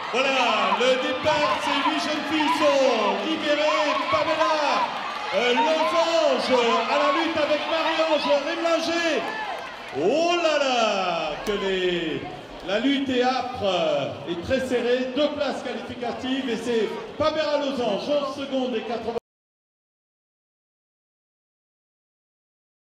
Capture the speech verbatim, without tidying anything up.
Voilà, le départ, ces huit jeunes filles sont libérées. Pamela euh, Losange à la lutte avec Marie-Ange Rimlinger. Oh là là, que les... la lutte est âpre et très serrée. Deux places qualificatives et c'est Pamela Losange, onze secondes et quatre-vingts.